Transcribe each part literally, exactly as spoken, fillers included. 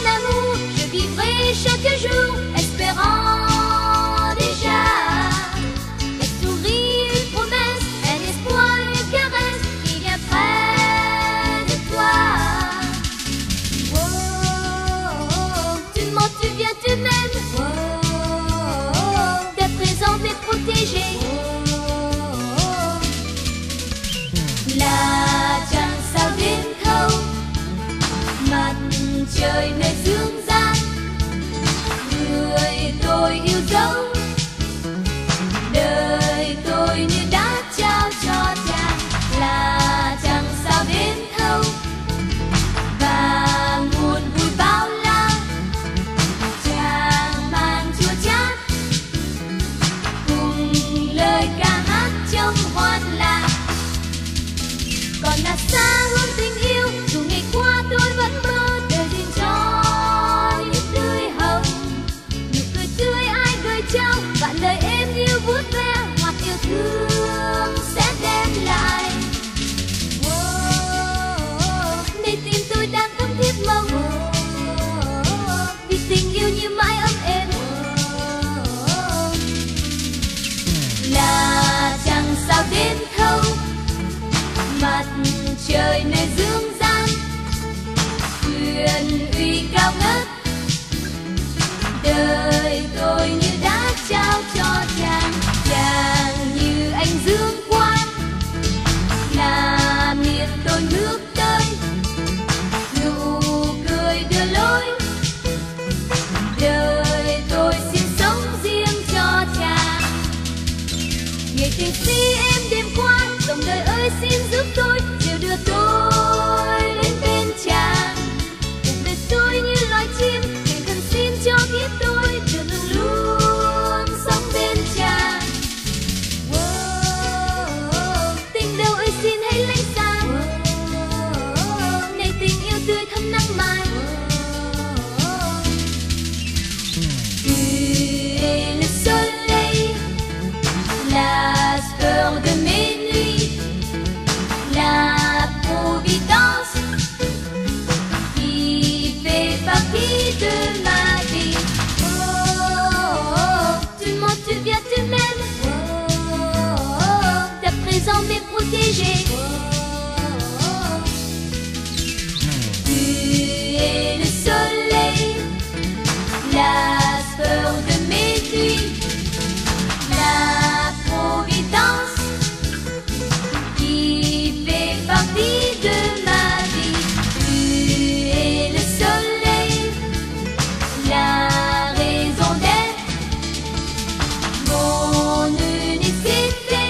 amour, je vivrai chaque jour, espérant déjà un sourire, une promesse, un espoir, une caresse qui vient près de toi. Oh, tu mens, tu viens, tu m'aimes. Oh, t'es présent, t'es protégé. Là chẳng sao đến thâu, mặt trời nơi dương gian, người tôi yêu dấu, đời tôi như đã trao cho chàng. Là chẳng sao đến thâu, và nguồn vui bao la, chàng mang chua chát cùng lời ca hát trong hoan lạc. Còn là xa hơn tình yêu, dù ngày qua tôi vẫn mơ đời dành cho những tươi hồng, nụ cười tươi ai gửi trao, vạn lời êm yêu vuốt ve hoặc yêu thương sẽ đem lại. Oh, nơi tim tôi đang thắm thiết mong, oh, vì tình yêu như mãi ấm êm. Oh, là chẳng sao đến thâu, mặt trời nơi dương gian, quyền uy cao ngất, đời tôi như đã trao cho chàng. Chàng như ánh dương quang, là miền tôi nước tới, nụ cười đưa lối, đời tôi xin sống riêng cho chàng. Ngày tình si em đêm qua, dòng đời ơi xin giúp tôi, dìu đưa tôi đến bên chàng. Cuộc đời tôi như loài chim, thành thần xin cho kiếp tôi được luôn luôn sống bên chàng. Oh, tình đầu ơi xin hãy lánh xa, oh, này tình yêu tươi thắm nắng mai. Oh, tu es le soleil, la speur de mes nuits, la providence qui fait partie de ma vie. Oh, tu mens, tu viens, tu m'aimes. Oh, ta présence m'est protégée. Oh, tu es le soleil, la speur de mes nuits, la providence qui fait partie de ma vie. Tu es le soleil, la raison d'être, mon unicité,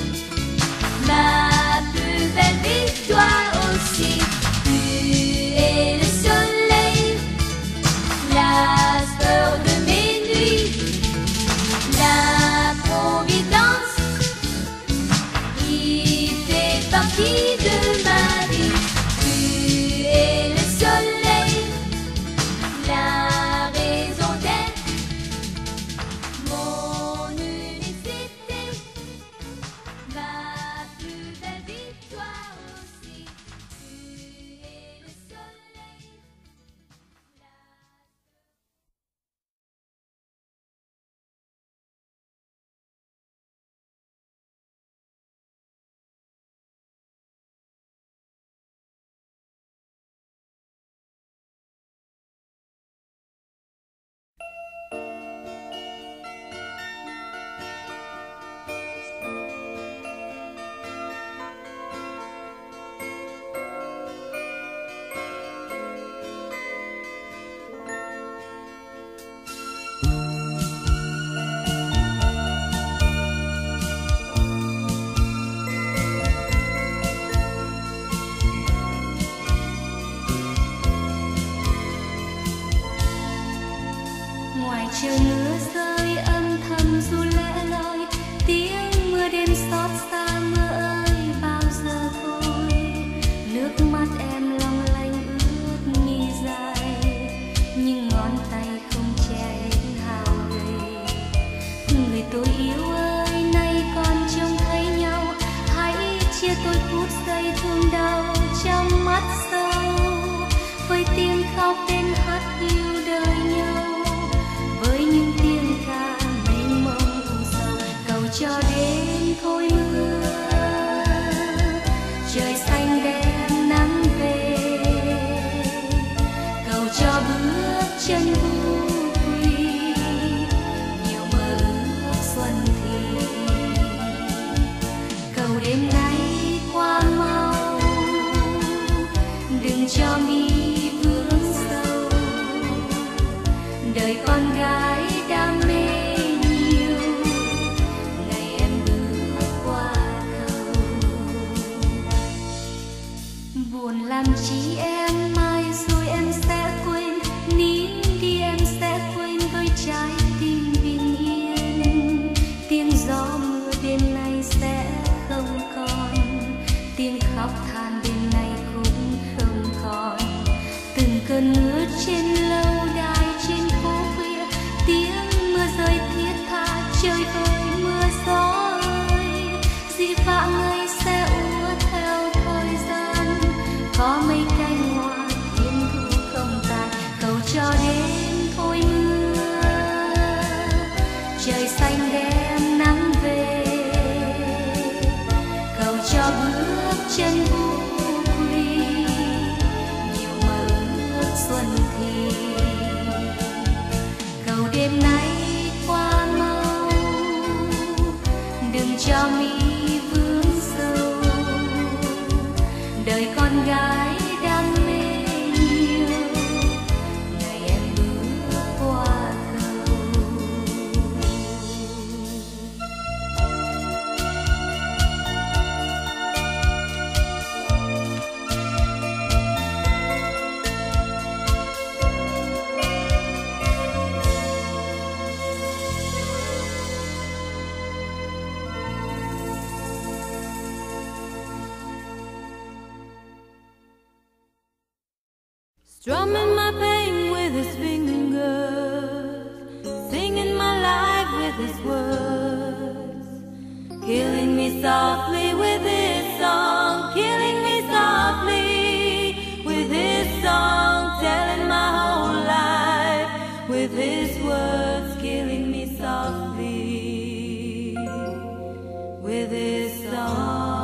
ma plus belle victoire aussi. Tu es le soleil, la speur de mes nuits, la providence qui fait partie de ma vie. Tu es le soleil, la raison d'être, mon unicité, ma plus belle victoire aussi. Tu es le soleil, la... Ngoài trời mưa rơi âm thầm dù lẻ loi, tiếng mưa đêm xót xa mưa ơi bao giờ thôi. Nước mắt em long lanh ướt mi dài, nhưng ngón tay không che hết hao gầy. Người tôi yêu ơi nay còn trông thấy nhau, hãy chia tôi phút giây thương đau trong mắt sâu với tiếng khóc đến hát hiu. cho đêm thôi mưa, trời xanh đem nắng về, cầu cho bước chân vui, nhiều mơ ước xuân thì, cầu đêm nay qua mau, đừng cho mi vướng sâu, đời con gái đam mê nhiều, ngày em bước qua cầu. Buồn làm chi em, mai rồi em sẽ quên, nín đi em sẽ quên với trái tim bình yên. Tiếng gió mưa đêm nay sẽ không còn, tiếng khóc than đêm nay cũng không còn. Từng cơn mưa trên lâu đài, trên phố khuya, tiếng mưa rơi thiết tha, trời ơi mưa gió ơi, dĩ vãng ấy sẽ úa theo thời gian. Có mấy cánh hoa thiên thu không tàn, cầu cho đêm thôi mưa, trời xanh đem nắng về, cầu cho bước chân vui, nhiều mơ ước xuân thì, cầu đêm nay qua mau, đừng cho mi vướng sâu, đời con gái đam mê nhiều, ngày em bước qua cầu. Strumming my pain with his fingers, singing my life with his words, killing me softly with his song, killing me softly with his song, telling my whole life with his words, killing me softly with his song.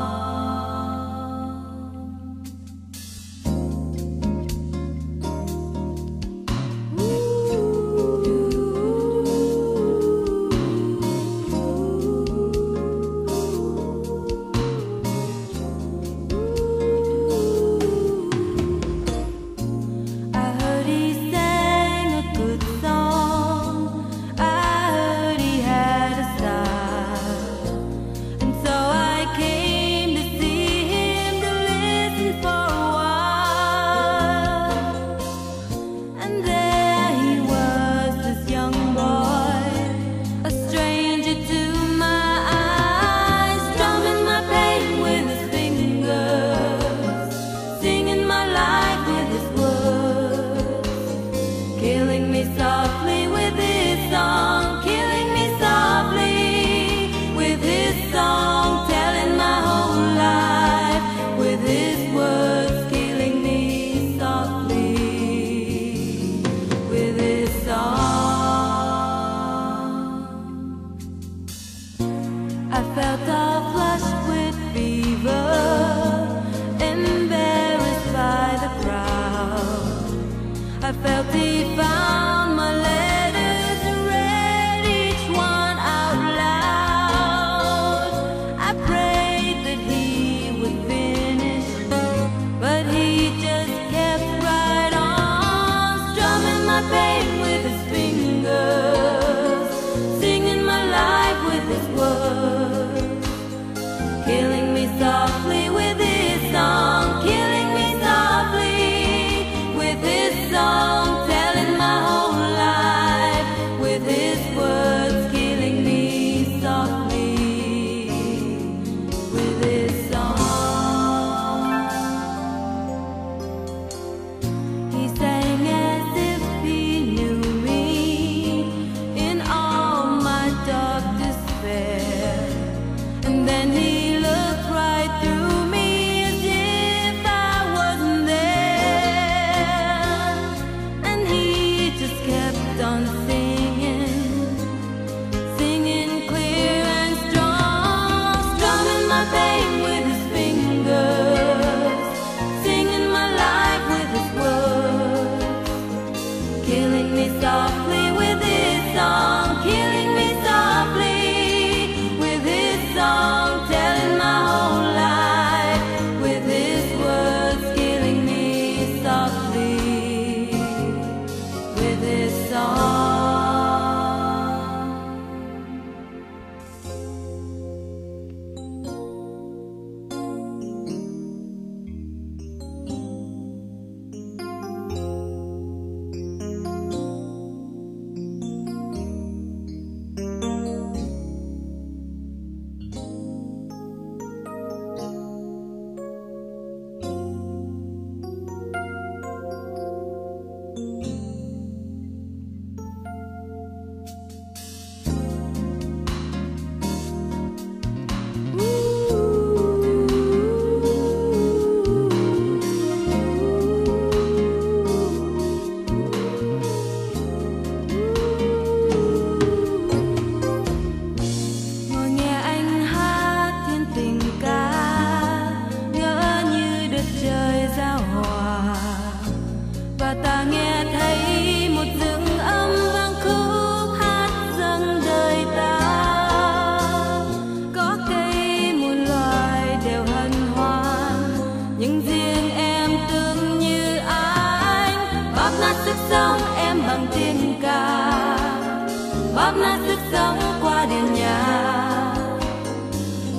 I felt he found my letters and read each one out loud. I prayed that he would finish, but he just kept right on, strumming my pain with his fingers, singing my life with his words, killing me softly with his song, killing me softly with his song, telling my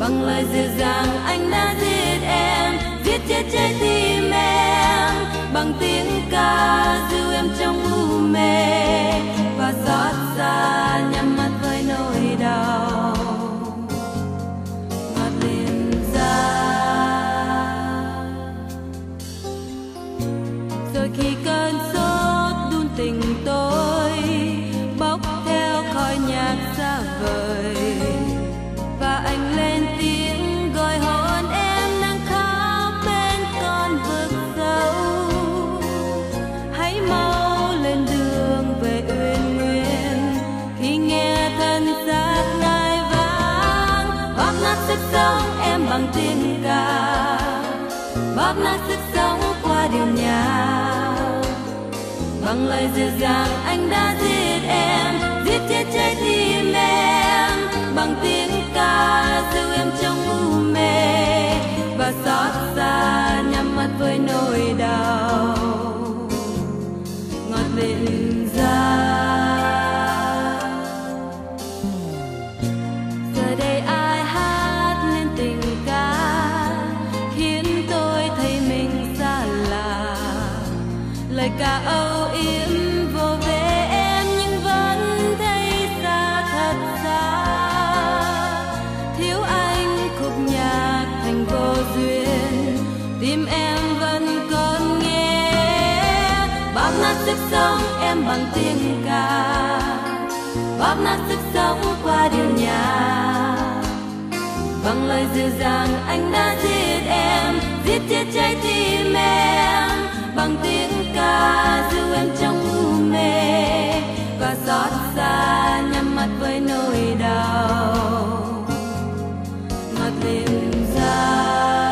Bằng lời dịu dàng anh đã giết em, giết chết trái tim em. Bằng tiếng ca dịu em trong u mê, và xót xa nhắm mắt với nỗi đau ngọt lịm ra. Rồi khi cơn sốt đun tình tôi bốc theo khói nhạc xa vời, và anh lên tiếng gọi hôn em đang khóc bên con vực sâu. Hãy mau lên đường về uyên nguyên khi nghe thân xác ngai vang. Bóp nát sức sống em bằng tiếng ca, bóp nát sức sống qua điệu nhạc. Bằng lời dịu dàng anh đã giết em, giết chết trái tim em. Bằng tiếng ca dịu em trong u mê, và xót xa nhắm mắt với nỗi đau ngọt lịm ra. Giờ đây ai hát lên tình ca khiến tôi thấy mình xa lạ. Lời ca âu yếm vô về em nhưng vẫn thấy xa thật xa. Thiếu anh khúc nhạc thành vô duyên, tim em vẫn còn nghe. Bóp nát sức sống em bằng tiếng ca, bóp nát sức sống qua điệu nhạc. Bằng lời dịu dàng anh đã giết em, giết chết trái tim em. Bằng tiếng ca dịu em trong u mê, và xót xa nhắm mắt với nỗi đau ngọt lịm ra.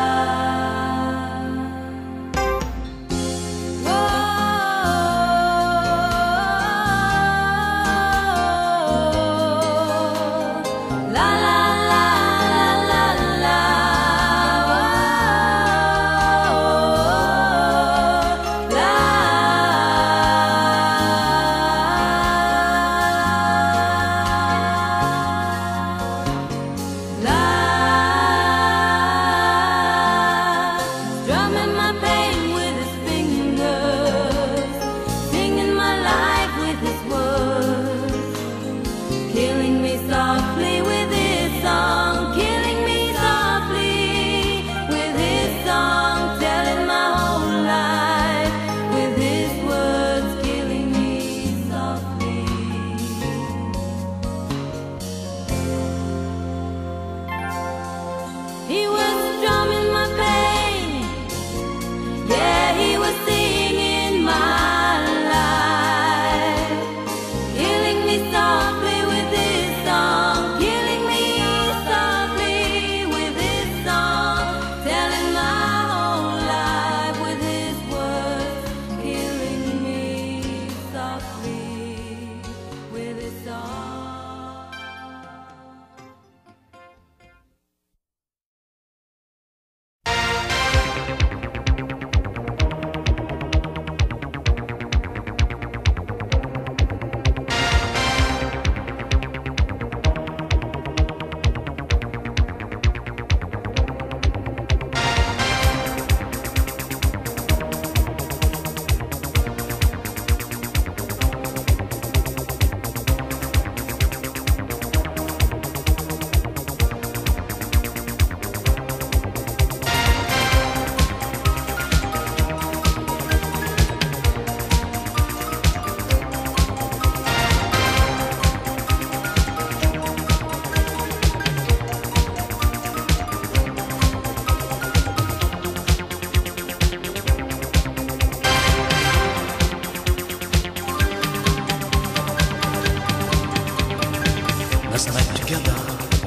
last night together.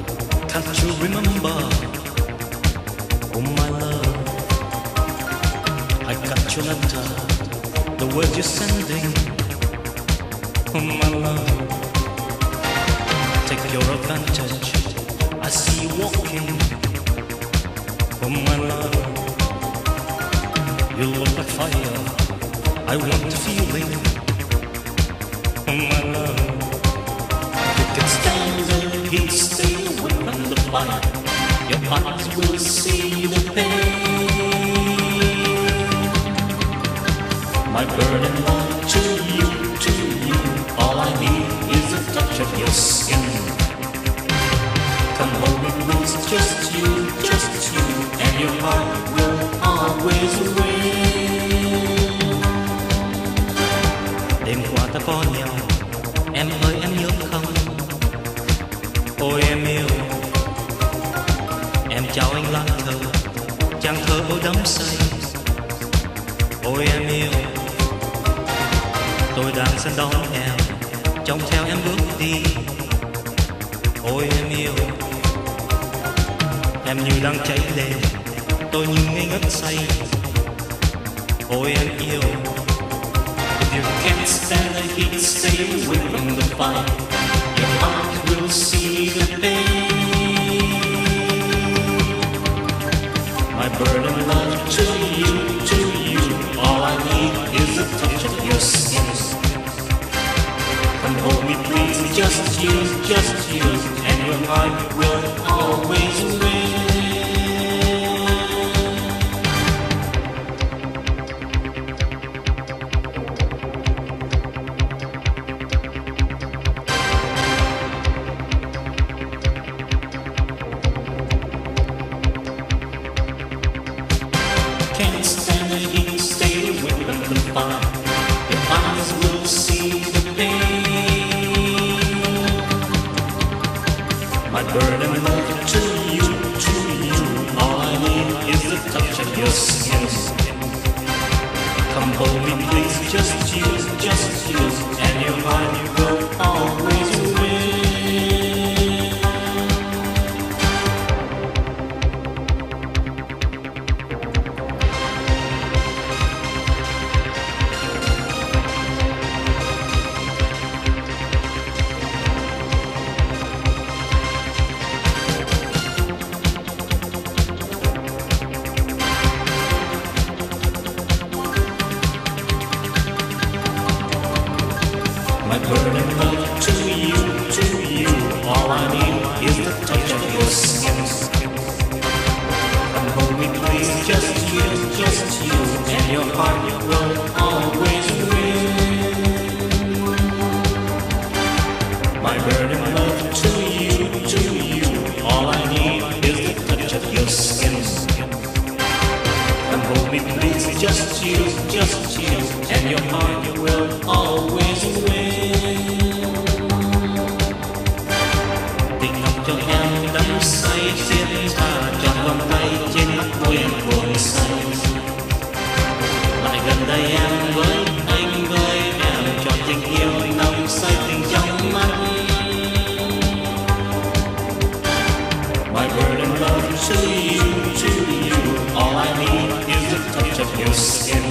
Can't you remember? Oh my love, I got your letter, the words you're sending. Oh my love, take your advantage, I see you walking. Oh my love, you look like fire, I want the feeling. Oh my love, you can stand the heat, stay away from the fire. Your eyes will see the pain. My burning love to you, to you, all I need is a touch of your skin. Come home with me, just you, just you, and your heart will always win. Đêm qua ta có nhau, em ơi em nhớ không? Ôi em yêu, em chào anh lá thơ, chàng thơ ôi đắm say. Ôi em yêu, tôi đang sẵn đón em, trông theo em bước đi. Ôi em yêu, em như đang cháy lên, tôi như ngây ngất say. Ôi em yêu, if you can't stand the heat, stay away from the fire. Your heart will see the pain. My burning love to you, to you, all I need is a touch of your skin. Come hold me please, just you, just you, and your heart will always win. Can't stand the heat, stay away from the fire. Your eyes will see the pain. My burning love to you, to you, all I need is the touch of your skin. Come hold me please, just you, just you, and your heart will always win. My burning love to you, to you, all I need is the touch of your skin. Come hold me please, just you, just you, and your heart will always win. My burning love to you, to you, all I need is the touch of your skin. Come hold me please, just you, just you, and your heart will always win. Tình ngọc cho em đắm say xiết tha, trọn vòng tay trên mắt môi em buồn say. Lại gần đây em với anh với em, trọn tình yêu nồng say tình trong mắt. My burning love to you, to you, all I need is the touch of your skin.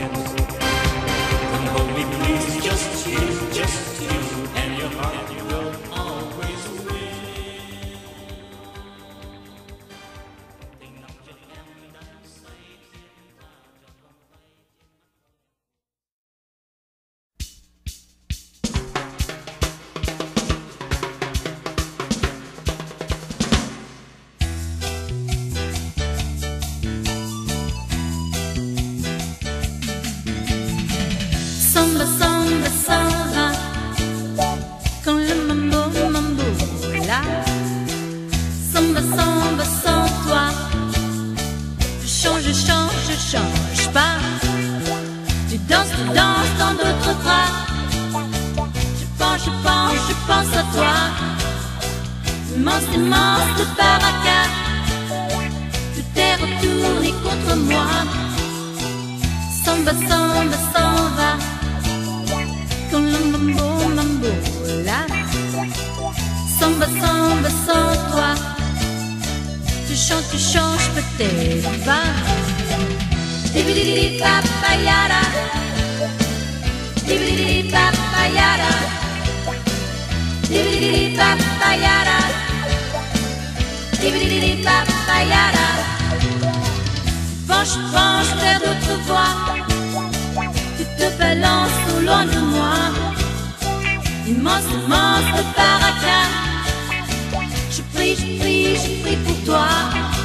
Come hold me please, just you, just you, and your heart will always win. Tình nồng cho em đắm say thiên tha, trọn vòng tay trên Samba, samba, samba, quand le mambo, mambo là. Samba, samba, sans toi, je change, je change, je change pas. Tu danses, tu danses dans d'autres bras. Je pense, je pense, je pense à toi. Immense, immense de baraka, tout est retourné contre moi. Samba, samba, s'en va. Quand le mambo, mambo là. Samba, samba, sans toi. Tu chantes, tu changes peut-être pas. Dibidi papayara, dibidi papayara, dibidi papayara, dibidi papayara. Penche, penche vers d'autres voies. Tu te balances au loin de moi. Immense, immense de baraka. Je prie, je prie, je prie pour toi.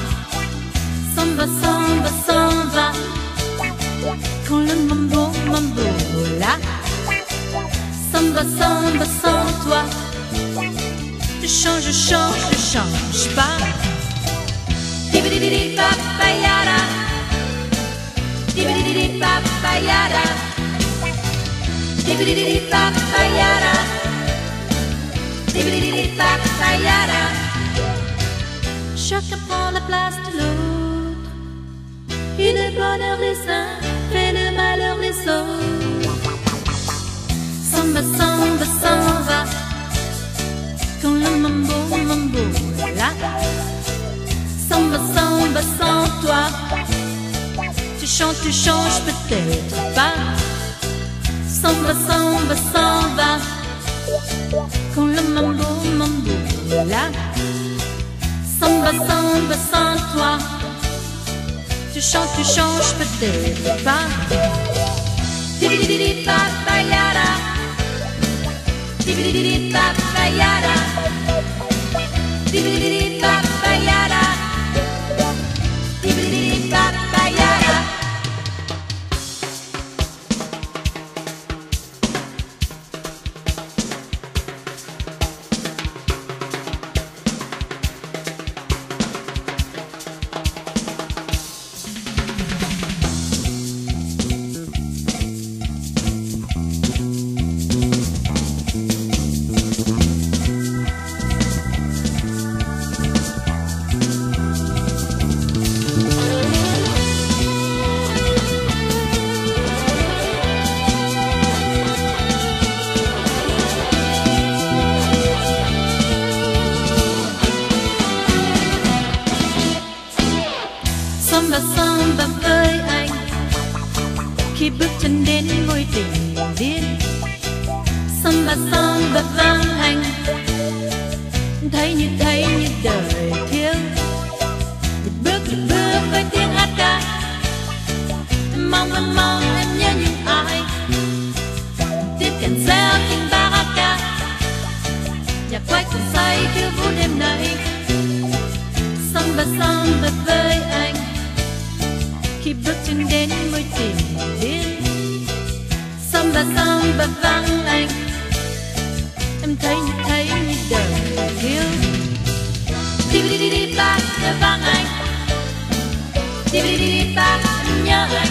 Samba, samba, samba. Quand le mambo, mambo là. Samba, samba, sans toi. Je change, je change, je change pas. Dibidi papayara. Dibidi papayara. Dibidi papayara. Dibidi papayara. Chacun prend la place de l'autre. Et le bonheur les uns fait le malheur les autres. Samba, samba, samba. Quand le mambo, mambo est là. Samba, samba, sans toi. Tu chantes, tu changes peut-être pas. Samba, samba, samba. Quand le mambo, mambo est là. Samba, samba, sans toi. Tu chantes, tu changes peut-être pas. Dibidi papayara. Dibidi papayara. Dibidi papayara. Dibidi papayara. Samba, samba với anh. Khi bước chân đến ngôi đình điên. Samba, samba vang anh. Thấy như thấy như đời thiếu. Một bước một bước với tiếng hát ca. Em mong em mong em nhớ những ai. Tiếng kèn reo tiếng ba hát ca. Nhạc quay cùng say khiêu vũ đêm nay. Samba, samba với anh. Khi bước chân đến môi tình điên. Samba, samba vang anh. Em thấy như thấy như đời thiếu. Dibidi ba vang anh. Dibidi ba em nhớ anh.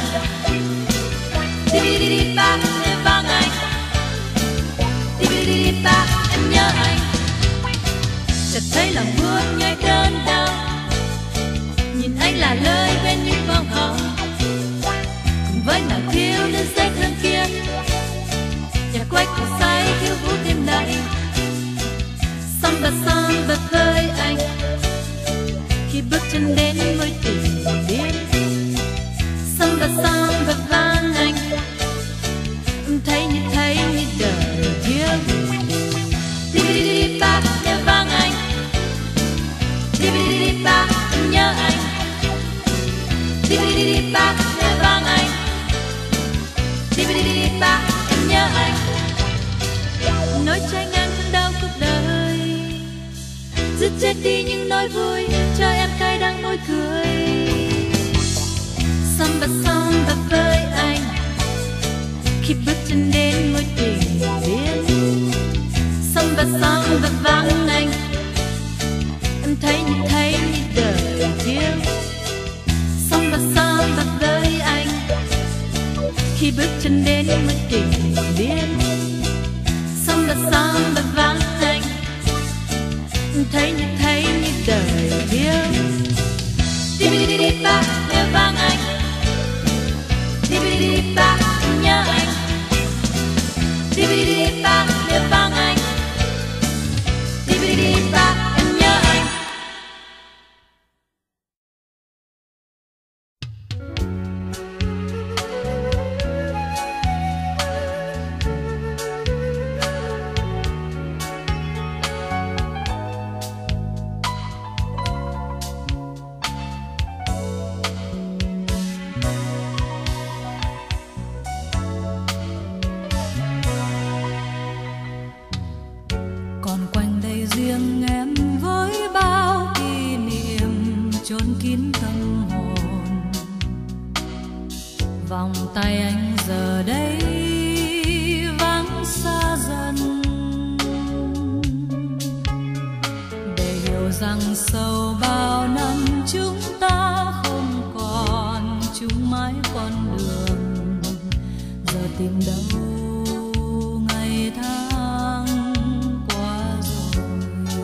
Dibidi ba vang anh. Dibidi ba em nhớ anh. Chợt thấy lòng buồn nhói đớn đau. Nhìn anh là lời bên những bông hồng. Cùng với nàng thiếu nữ dễ thương kia. Nhà quay cùng say khiêu vũ đêm nay. Samba, samba với anh. Khi bước chân đến ngôi tình điên. Samba, samba vang anh. Em thấy như thấy như đời thiếu. Dibidi ba vang anh. Dibidi ba em nhớ anh. Dibidi ba vang anh. Dibidi ba em nhớ anh. Nỗi trái ngang đau cuộc đời. Giết chết đi những nỗi vui. Cho em cay đắng môi cười. Samba, samba với anh. Khi bước chân đến ngôi tình điên. Samba, samba vang anh. Em thấy như thấy như đời thiếu. Samba, samba với anh. Khi bước chân đến môi tình điên. Samba, samba vang anh. Em thấy như thấy như đời thiếu. Dibidi ba vang anh. Dibidi ba em nhớ anh. Dibidi ba vang anh. Dibidi ba em nhớ anh. riêng em với bao kỷ niệm chôn kín tâm hồn. vòng tay anh giờ đây vắng xa dần, để hiểu rằng sau bao năm chúng ta không còn chung mãi con đường. Giờ tìm đâu ngày tháng qua rồi,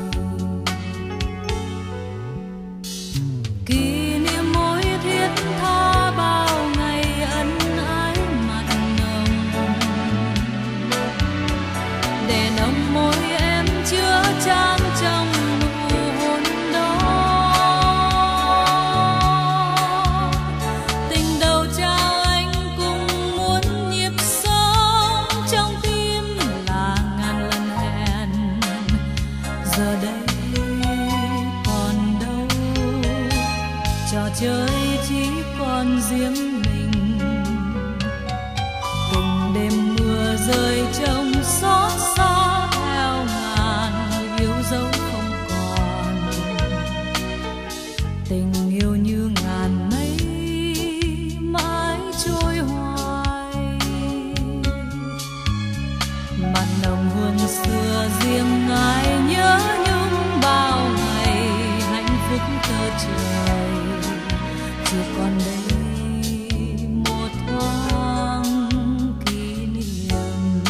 kỷ niệm mối thiết tha bao ngày ân ái mặn nồng, để nồng môi em chứa chan trong nụ hôn đó. Tình đầu trao anh cũng muốn nhịp sống trong tim là ngàn lần hẹn. Giờ đây còn đâu, trò chơi chỉ còn riêng mình. Từng đêm mưa rơi trông xót xa theo ngàn người yêu dấu không còn. Tình yêu như ngàn mây mãi trôi hoài, mặn nồng hương xưa riêng ngài nhớ nhung bao ngày hạnh phúc thơ trời. Chỉ còn đây một thoáng kỷ niệm.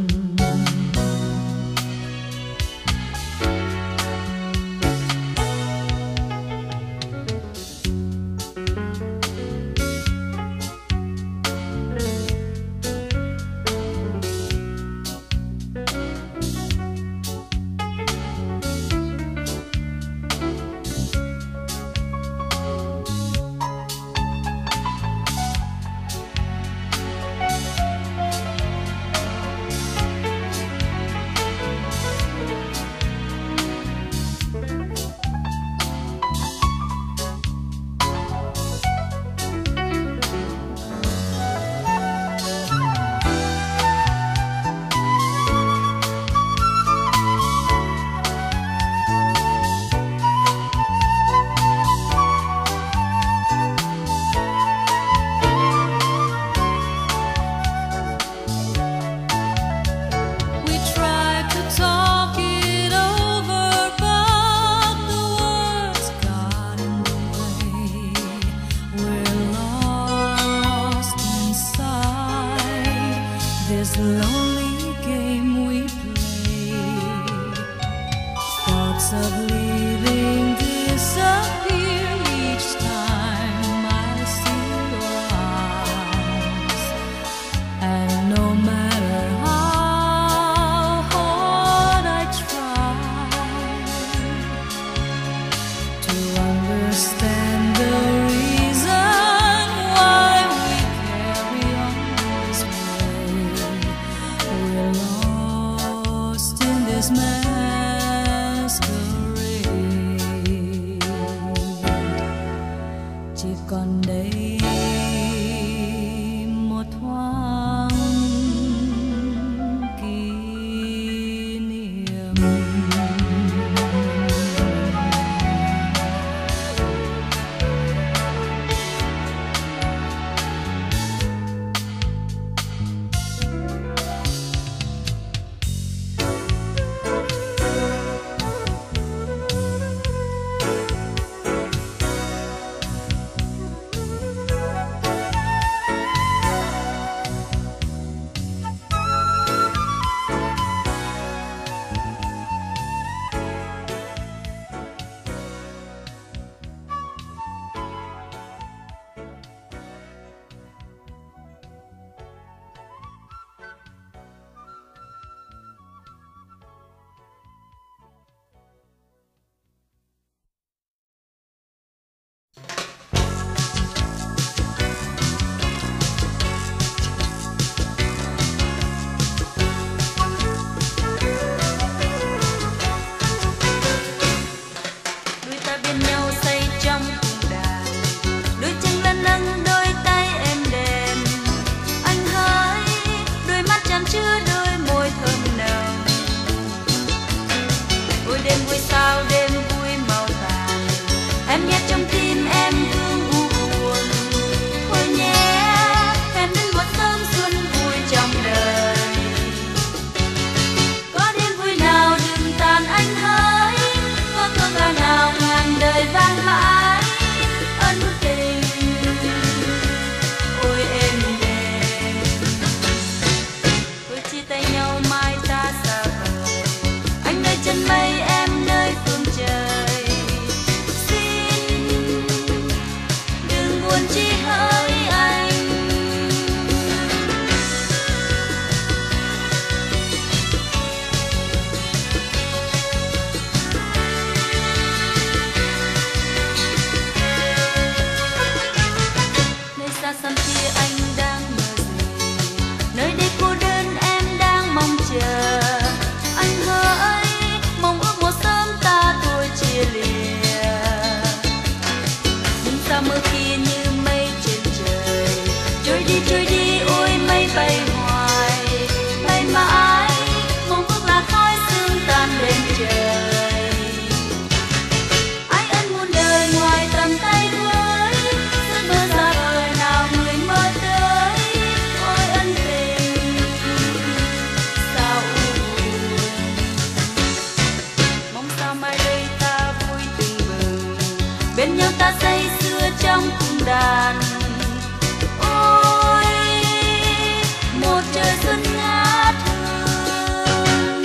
We tried to talk it over, but the words got in the way. We're lost inside this lonely game we play. Thoughts of leaving disappear each time I see your eyes. And no matter how hard I try to understand the reason why we carry on this way, we're lost in this masquerade. Chỉ còn đây một thoáng kỷ niệm. Đôi ta bên nhau say trong cùng đàn, đôi chân lân nâng đôi tay êm đềm. Anh hỡi đôi mắt chan chứa đôi môi thơm nồng. Ôi đêm vui sao đêm vui màu vàng, em nhét trong tim em thương u buồn. Thôi nhé bên nhau ta say sưa trong cung đàn. Ôi một trời xuân ngát hương.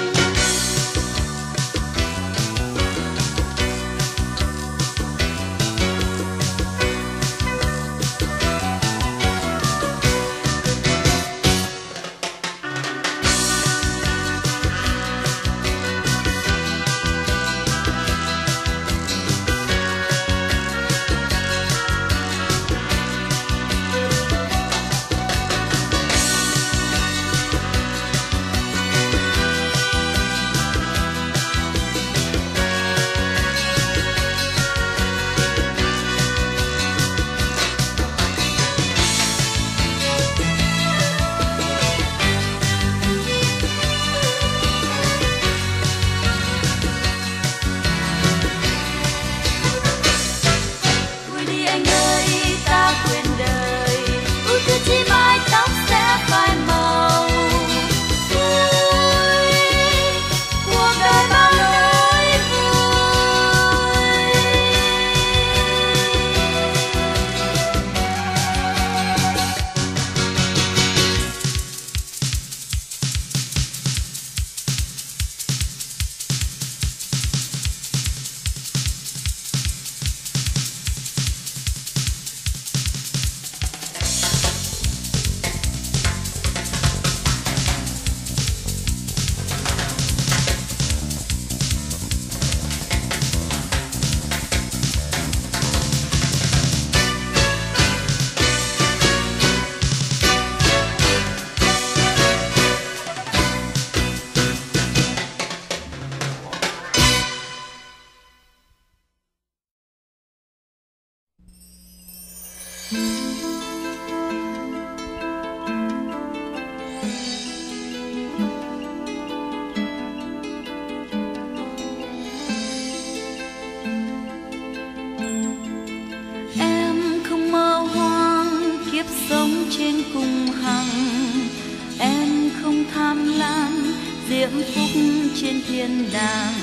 diễm phúc trên thiên đàng.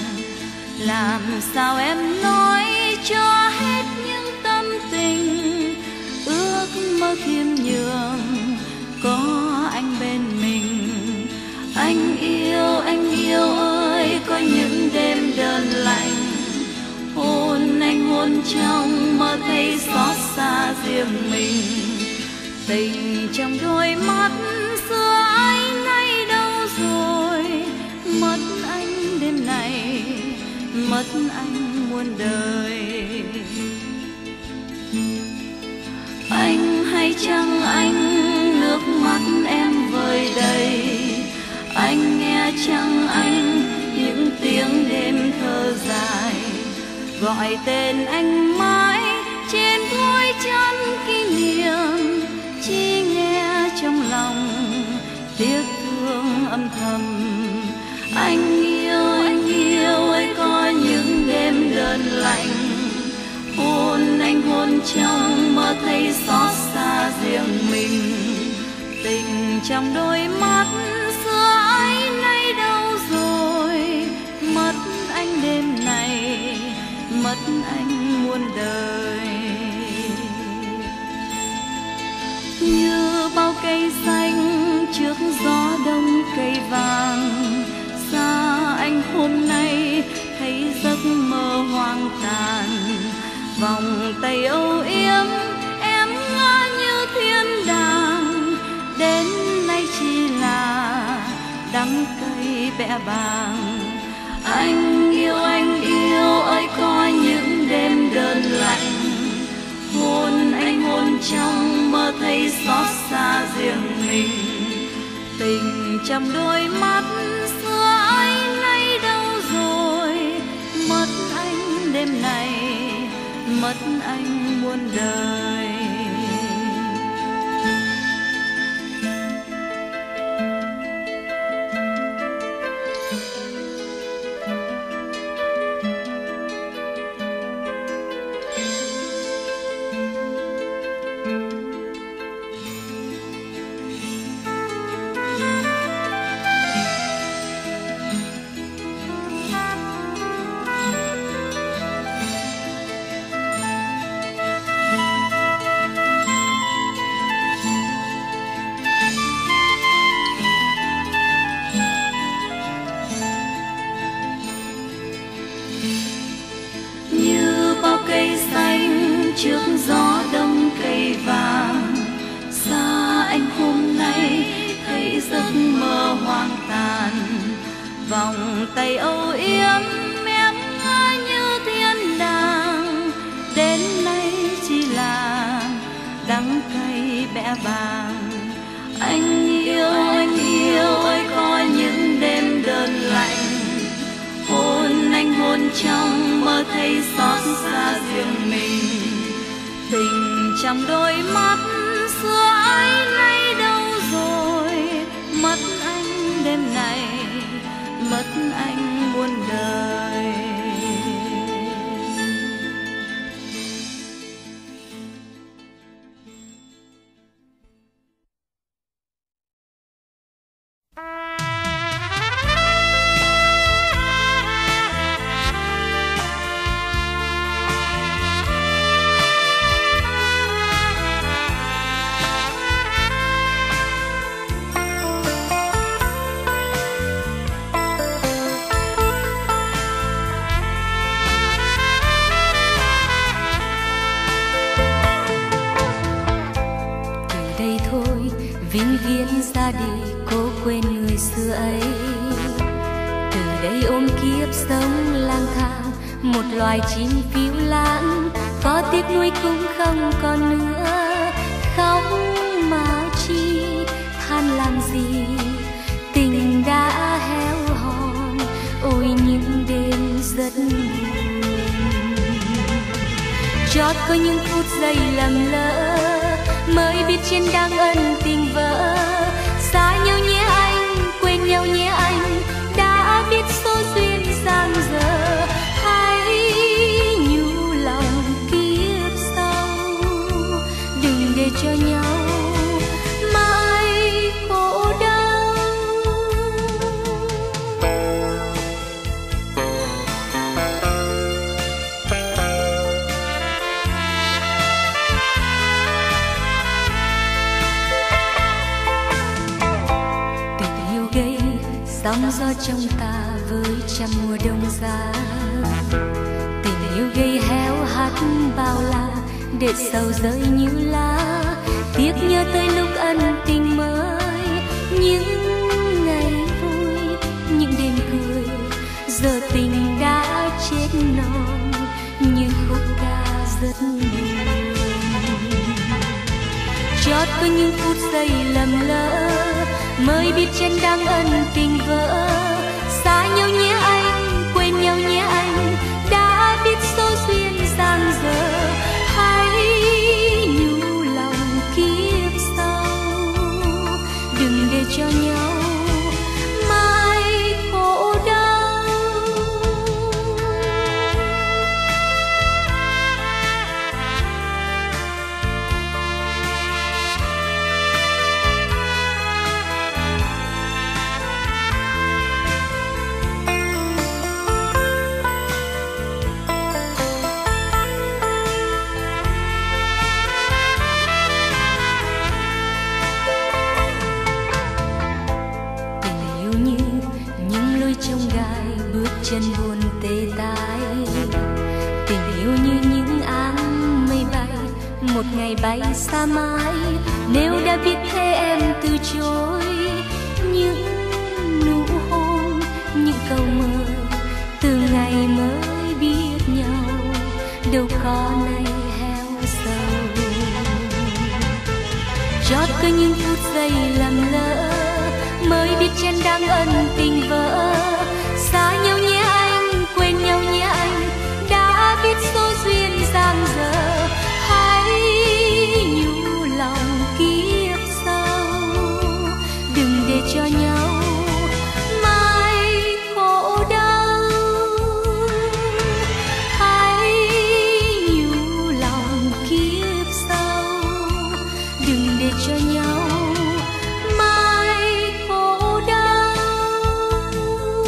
Làm sao em nói cho hết những tâm tình, ước mơ khiêm nhường có anh bên mình. Anh yêu, anh yêu ơi, có những đêm đơn lạnh, hôn anh hôn trong mơ thấy xót xa riêng mình. Tình trong đôi mắt xưa ấy nay đâu rồi, mất anh đêm này, mất anh muôn đời. Anh hay chăng anh, nước mắt em vơi đầy, anh nghe chăng anh những tiếng đêm thơ dài, gọi tên anh mãi trên đôi chân kỷ niệm, chỉ nghe trong lòng tiếc thương âm thầm. Anh yêu, anh yêu ơi, có những đêm đơn lạnh, hôn anh hôn trong mơ thấy xót xa riêng mình. Tình trong đôi mắt xưa ấy nay đâu rồi, mất anh đêm này, mất anh muôn đời. Như bao cây xanh trước gió đông cây vàng, xa anh hôm nay thấy giấc mơ hoang tàn. Vòng tay âu yếm em ngỡ như thiên đàng, đến nay chỉ là đắng cay bẽ bàng. Anh yêu, anh yêu ơi, có những đêm đơn lạnh, hôn anh hôn trong mơ thấy xót xa riêng mình. Tình trong đôi mắt xưa ấy nay đâu rồi, mất anh đêm này, mất anh muôn đời. trước gió đông cây vàng. Xa anh hôm nay thấy giấc mơ hoang tàn, vòng tay âu yếm em ngỡ như thiên đàng. Đến nay chỉ là đắng cay bẽ bàng. Anh yêu, anh yêu ơi, có những đêm đơn lạnh, hôn anh hôn trong mơ thấy xót xa riêng mình. Tình trong đôi mắt xưa ấy nay đâu rồi, mất anh đêm này, mất anh muôn đời. Vĩnh viễn ra đi cố quên người xưa ấy. Từ đây ôm kiếp sống lang thang, một loài chim phiêu lãng. Có tiếc nuối cũng không còn nữa, khóc mà chi than làm gì. Tình đã héo hon, ôi những đêm rất buồn. Chót có những phút giây lầm lỡ, mới biết trên đang ân tình vỡ. Xa nhau nhé anh, quên nhau nhé anh, đã biết số duyên giang dở. Hãy nhu lòng kiếp sau, đừng để cho nhau mãi khổ đau. Sóng gió trong ta với trăm mùa đông giá. Tình yêu gây héo hắt bao la, để sầu rơi như lá. Tiếc nhớ tới lúc ân tình mới, những ngày vui, những đêm cười. Giờ tình đã chết non như khúc ca rất buồn. Chót có những phút giây lầm lỡ, mới biết chân đang ân tình vỡ. Xa nhau nhé anh, quên nhau nhé anh, đã biết số duyên giang dở. Hãy nhu lòng kiếp sau, đừng để cho nhau mãi khổ đau. Chân buồn tê tái, tình yêu như những áng mây bay, một ngày bay xa mãi. Nếu đã biết thế em từ chối những nụ hôn, những câu mơ từ ngày mới biết nhau, đâu có nay héo sầu. Chót có những phút giây lầm lỡ, mới biết chân đang ân tình vỡ. Xa nhau nhé anh, quên nhau nhé anh, đã biết số duyên giang dở. Hãy nhu lòng kiếp sau, đừng để cho nhau mãi khổ đau. Hãy nhu lòng kiếp sau, đừng để cho nhau mãi khổ đau.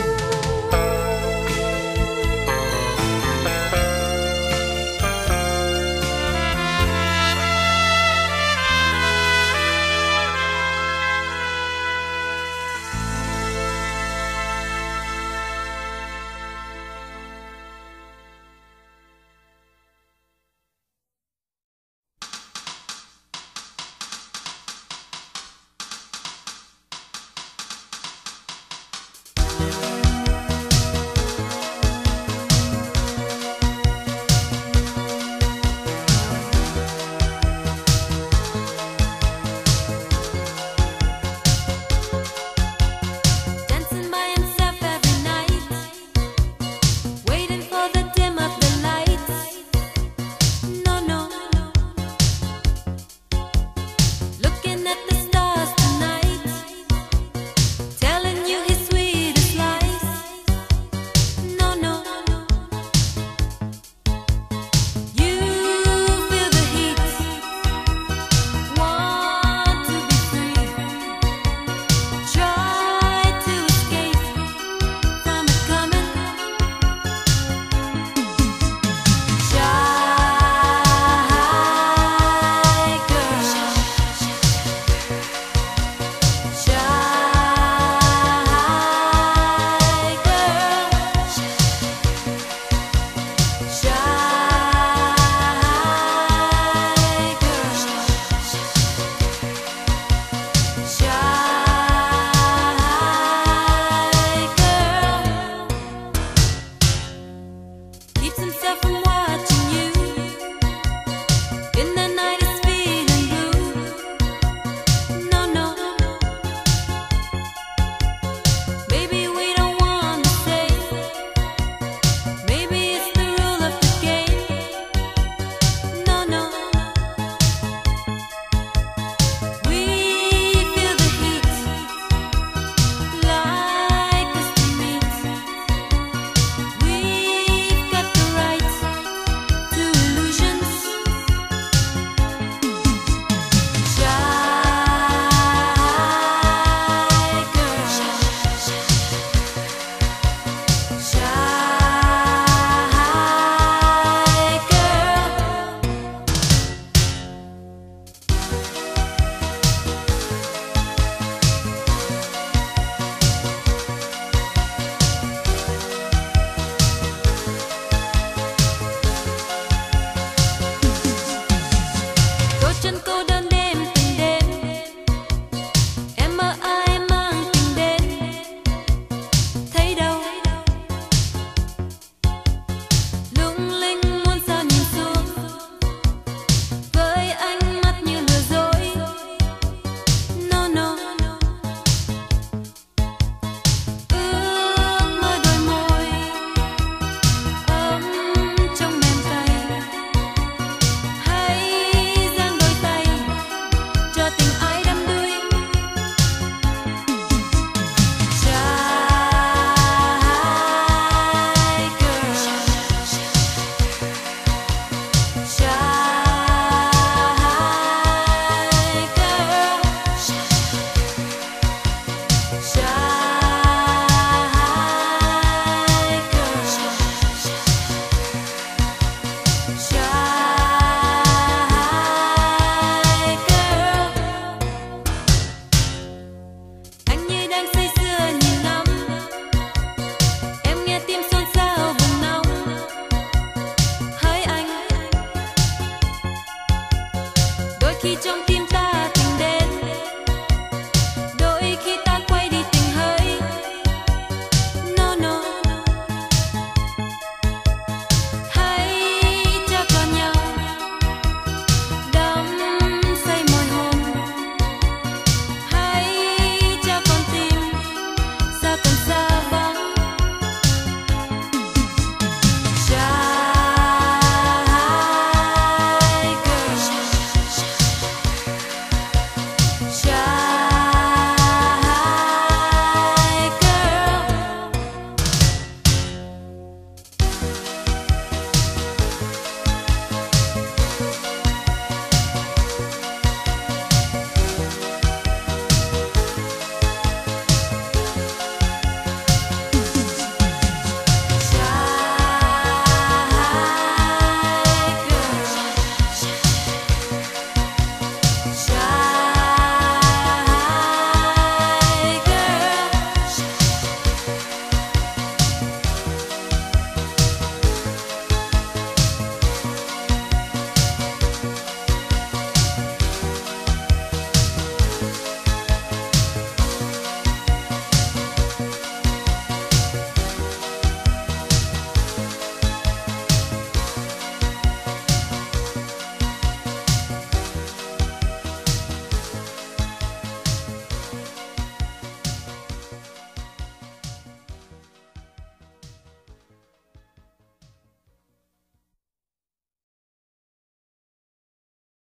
trong